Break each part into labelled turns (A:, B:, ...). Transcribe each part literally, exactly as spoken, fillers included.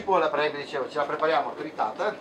A: cipolla, per esempio, dicevo, ce la prepariamo tritata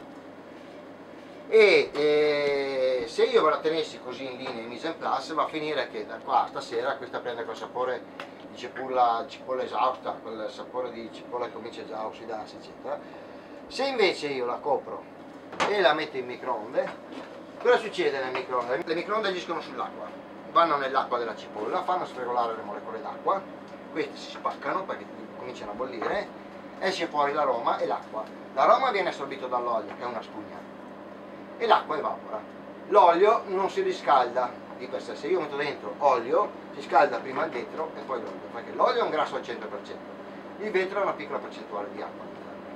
A: e, e se io ve la tenessi così in linea in mise en place, va a finire che da qua a stasera questa prende quel sapore di cipolla, cipolla esausta, quel sapore di cipolla che comincia già a ossidarsi, eccetera. Se invece io la copro e la metto in microonde, cosa succede nel microonde? Le microonde agiscono sull'acqua, vanno nell'acqua della cipolla, fanno sfregolare le molecole d'acqua, queste si spaccano perché cominciano a bollire, esce fuori l'aroma e l'acqua. L'aroma viene assorbito dall'olio, che è una spugna, e l'acqua evapora. L'olio non si riscalda di per sé, se io metto dentro olio si scalda prima il vetro e poi l'olio, perché l'olio è un grasso al cento per cento, il vetro è una piccola percentuale di acqua.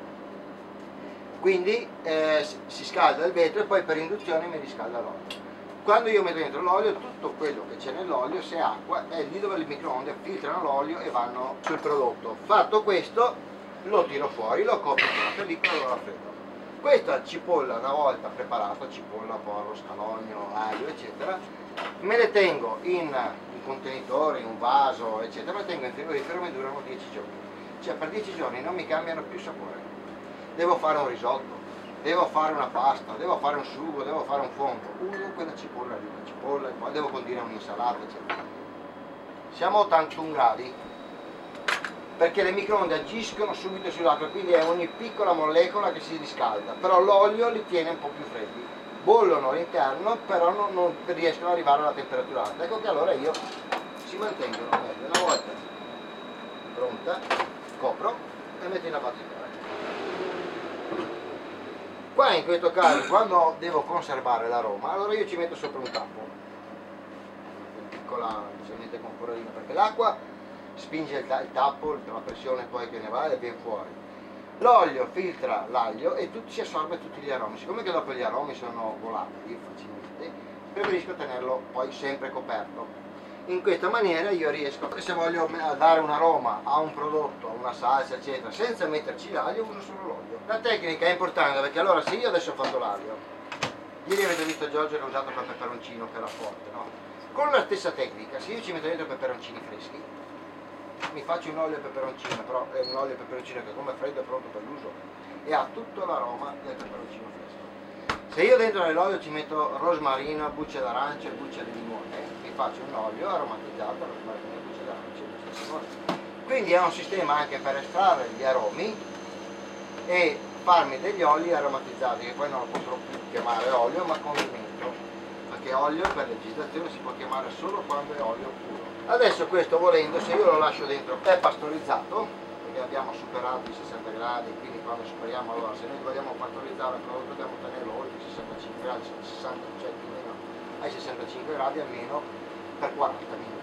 A: Quindi eh, si scalda il vetro e poi per induzione mi riscalda l'olio. Quando io metto dentro l'olio, tutto quello che c'è nell'olio, se è acqua, è lì dove le microonde filtrano l'olio e vanno sul prodotto. Fatto questo, lo tiro fuori, lo copro con la pellicola e lo raffreddo. Questa cipolla, una volta preparata, cipolla, porro, scalogno, aglio, eccetera, me le tengo in un contenitore, in un vaso, eccetera, me le tengo in frigorifero e mi durano dieci giorni. Cioè per dieci giorni non mi cambiano più sapore. Devo fare un risotto, devo fare una pasta, devo fare un sugo, devo fare un fondo, uso quella cipolla lì, la cipolla, poi devo condire un'insalata, eccetera. Siamo a ottantuno gradi, perché le microonde agiscono subito sull'acqua, quindi è ogni piccola molecola che si riscalda, però l'olio li tiene un po' più freddi, bollono all'interno, però non, non riescono ad arrivare alla temperatura alta. Ecco che allora io si mantengono meglio. Una volta pronta, copro e metto in abbattitore. Qua in questo caso, quando devo conservare l'aroma, allora io ci metto sopra un tappo, una piccola, specialmente con forellina, perché l'acqua spinge il, il tappo, la pressione poi che ne va e viene fuori. L'olio filtra l'aglio e tutto, si assorbe tutti gli aromi. Siccome che dopo gli aromi sono volatili facilmente, preferisco tenerlo poi sempre coperto. In questa maniera io riesco, se voglio dare un aroma a un prodotto, a una salsa, eccetera, senza metterci l'aglio, uso solo l'olio. La tecnica è importante perché allora se io adesso ho fatto l'aglio, ieri avete visto Giorgio che ha usato quel peperoncino che era forte, no? Con la stessa tecnica, se io ci metto dentro peperoncini freschi, mi faccio un olio e peperoncino, però è un olio e peperoncino che come freddo è pronto per l'uso e ha tutto l'aroma del peperoncino fresco. Se io dentro nell'olio ci metto rosmarino, bucce d'arancia e bucce di limone, mi faccio un olio aromatizzato, rosmarino, bucce d'arancia e bucce di limone. Quindi è un sistema anche per estrarre gli aromi e farmi degli oli aromatizzati, che poi non lo potrò più chiamare olio ma condimento, perché olio per legislazione si può chiamare solo quando è olio puro. Adesso questo, volendo, se io lo lascio dentro è pastorizzato, perché abbiamo superato i sessanta gradi, quindi quando superiamo, allora se noi vogliamo pastorizzare il prodotto dobbiamo tenerlo oltre i sessantacinque gradi, sessanta, cioè più o meno ai sessantacinque gradi almeno per quaranta minuti.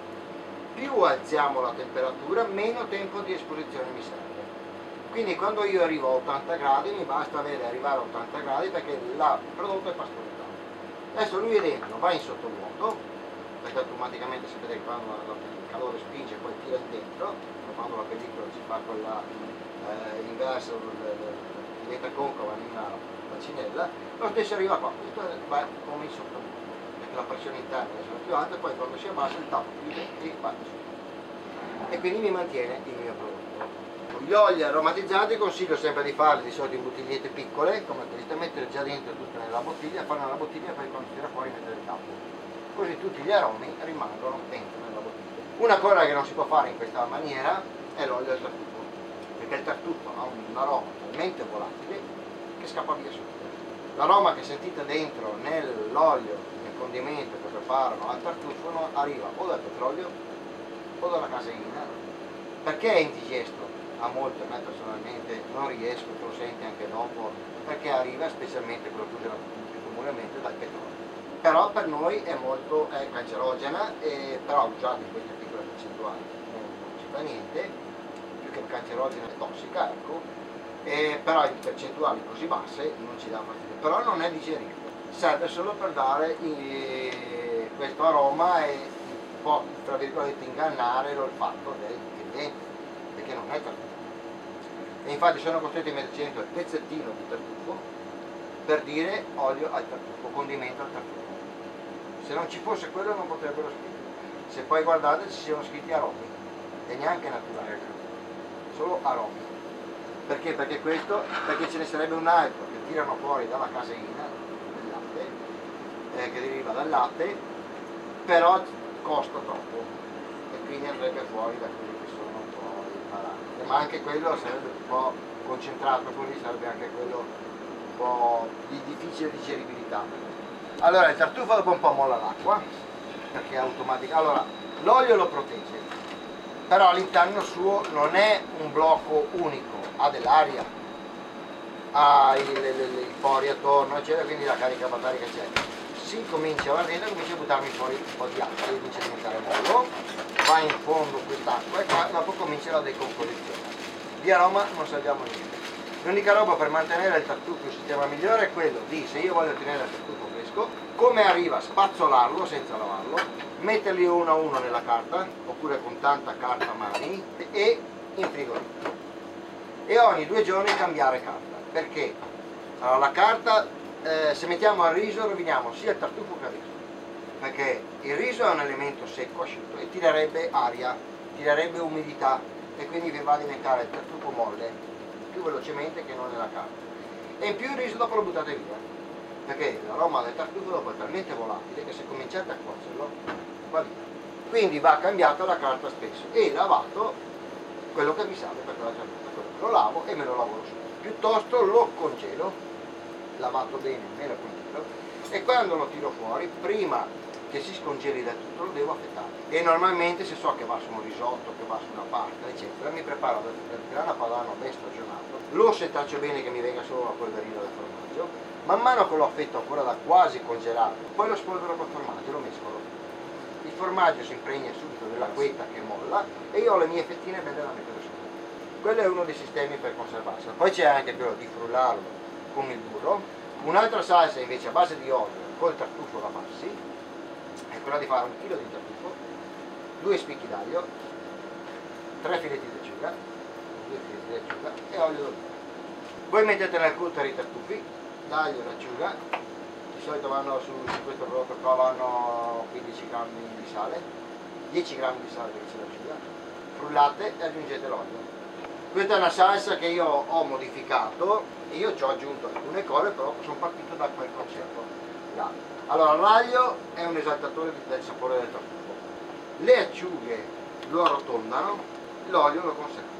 A: Più alziamo la temperatura, meno tempo di esposizione mi serve. Quindi quando io arrivo a ottanta gradi mi basta avere arrivare a ottanta gradi perché il prodotto è pastorizzato. Adesso lui è dentro, va in sottovuoto, perché automaticamente sapete che quando il calore spinge poi tira dentro, quando la pellicola si fa quella eh, inversa, diventa concava in una bacinella, lo stesso arriva qua, questo va come in sottovuoto, perché la pressione interna è più alta e poi quando si abbassa il tappo chiude e va in sottovuoto. E quindi mi mantiene il mio prodotto. Gli oli aromatizzati consiglio sempre di farli di solito in bottigliette piccole, come queste, mettere già dentro tutto nella bottiglia, fare una bottiglia e poi quando tira fuori mettere il tappo. Così tutti gli aromi rimangono dentro nella bottiglia. Una cosa che non si può fare in questa maniera è l'olio al tartufo, perché il tartufo ha un aroma talmente volatile che scappa via subito. L'aroma che sentite dentro nell'olio, nel condimento che preparano al tartufo, no, arriva o dal petrolio o dalla caseina, perché è indigesto a molti, a me personalmente non riesco, lo senti anche dopo, perché arriva specialmente quello che usiamo più comunemente dal petrolio. Però per noi è molto è cancerogena, e, però usata in queste piccole percentuali non, non ci fa niente, più che cancerogena è tossica, ecco, e, però in percentuali così basse non ci dà fastidio, però non è digeribile, serve solo per dare eh, questo aroma e un po', tra virgolette, ingannare l'olfatto del cliente, perché non è tartufo. E infatti sono costretto a metterci dentro il pezzettino di tartufo per dire olio al tartufo, condimento al tartufo. Se non ci fosse quello non potrebbero scrivere. Se poi guardate ci sono scritti aromi, e neanche naturali, solo aromi. Perché? Perché questo, perché ce ne sarebbe un altro che tirano fuori dalla caseina del latte, eh, che deriva dal latte, però costa troppo e quindi andrebbe fuori da quelli che sono un po' i parametri. Ma anche quello sarebbe un po' concentrato, così sarebbe anche quello un po' di difficile digeribilità. Allora il tartufo dopo un po' molla l'acqua, perché è automatica. Allora, l'olio lo protegge, però all'interno suo non è un blocco unico, ha dell'aria, ha il, il, il, il pori attorno, eccetera, quindi la carica batterica c'è. Si comincia a ardere, comincia a buttarmi fuori un po' di acqua, comincia a diventare mollo, va in fondo quest'acqua e qua dopo comincia la decomposizione. Di aroma non sappiamo niente. L'unica roba per mantenere il tartufo il sistema migliore è quello di, se io voglio tenere il tartufo fresco, come arriva, spazzolarlo senza lavarlo, metterli uno a uno nella carta, oppure con tanta carta a mani, e in frigorifero. E ogni due giorni cambiare carta. Perché? Allora, la carta, eh, se mettiamo il riso, roviniamo sia il tartufo che il riso. Perché il riso è un elemento secco, asciutto, e tirerebbe aria, tirerebbe umidità, e quindi vi va a diventare il tartufo molle più velocemente che non nella carta. E in più il riso dopo lo buttate via, perché l'aroma del tartufo dopo è talmente volatile che se cominciate a cuocerlo va via. Quindi va cambiata la carta spesso e lavato quello che vi serve per quella giornata. Lo lavo e me lo lavoro su. Piuttosto lo congelo, lavato bene, me lo congelo, e quando lo tiro fuori, prima che si scongeli del tutto, lo devo affettare. E normalmente, se so che va su un risotto, che va su una pasta, eccetera, mi preparo del, del grana padano ben stagionato, lo setaccio bene che mi venga solo la polverina del formaggio, man mano che lo affetto ancora da quasi congelato, poi lo spolvero col formaggio, lo mescolo. Il formaggio si impregna subito dell'acquetta che molla e io ho le mie fettine belle da mettere su. Quello è uno dei sistemi per conservarselo. Poi c'è anche quello di frullarlo con il burro. Un'altra salsa invece a base di olio col tartufo da farsi è quella di fare un chilo di tartufo, due spicchi d'aglio, tre filetti di acciuga, due filetti di acciuga e olio d'oliva. Voi mettete nel cooker i tartufi, l'aglio e l'acciuga, di solito vanno su, su questo prodotto qua vanno quindici grammi di sale, dieci grammi di sale perché c'è l'acciuga, frullate e aggiungete l'olio. Questa è una salsa che io ho modificato e io ci ho aggiunto alcune cose, però sono partito da quel concetto là. Allora, l'aglio è un esaltatore del sapore del tartufo, le acciughe lo arrotondano, l'olio lo conserva.